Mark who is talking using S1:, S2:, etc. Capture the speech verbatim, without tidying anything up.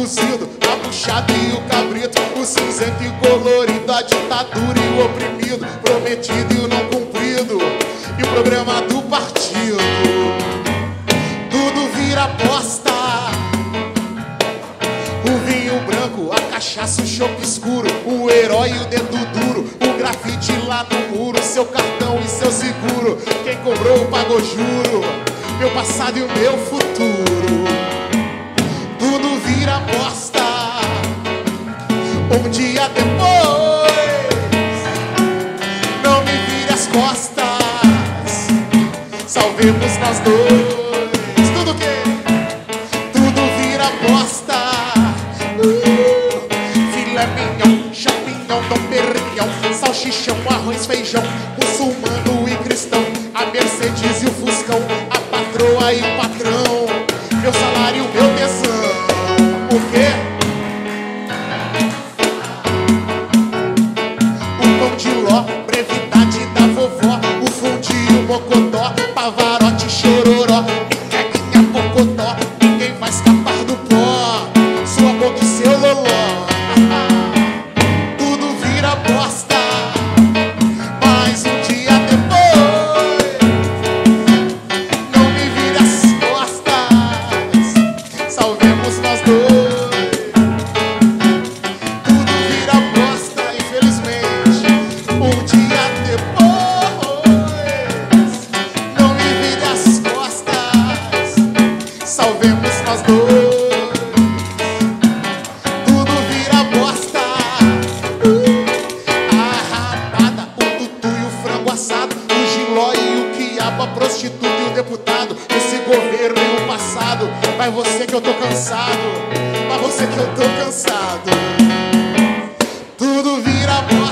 S1: cozido, a buchada e o cabrito, o cinzento e colorido, a ditadura e o oprimido, prometido e o não cumprido, e o programa do partido. Tudo vira bosta. O vinho branco, a cachaça, o chope escuro, o herói e o dedo duro, o grafite lá no muro, seu cartão e seu seguro, quem cobrou pagou juro, meu passado e o meu futuro. Tudo vira bosta. Um dia depois, não me vire as costas, salvemos nós dois. Tudo que? Tudo vira bosta. uh, Filé mignon, champignon, dom perignon, salchichão, arroz, feijão, muçulmano e cristão, a Mercedes e o Fuscão, a patroa e o patrão, meu salário, meu tesão. O quê? O pão de ló, brevidade da vovó, o fundi e o mocotó, Pavarotti, chororó, minha, minha, pocotó, ninguém vai escapar do pó, sua boca e seu loló. Tudo vira bosta, mas um dia depois, não me vire as costas, salvemos nós dois. Tudo vira bosta, infelizmente, um dia depois, não me vire as costas, salvemos nós dois. Tudo vira bosta. uh, A rabada, o tutu e o frango assado, o giló e o quiabo, a prostituta e o deputado, esse governo e o passado. Vai você que eu tô cansado, vai você que eu tô cansado. Tudo vira bosta.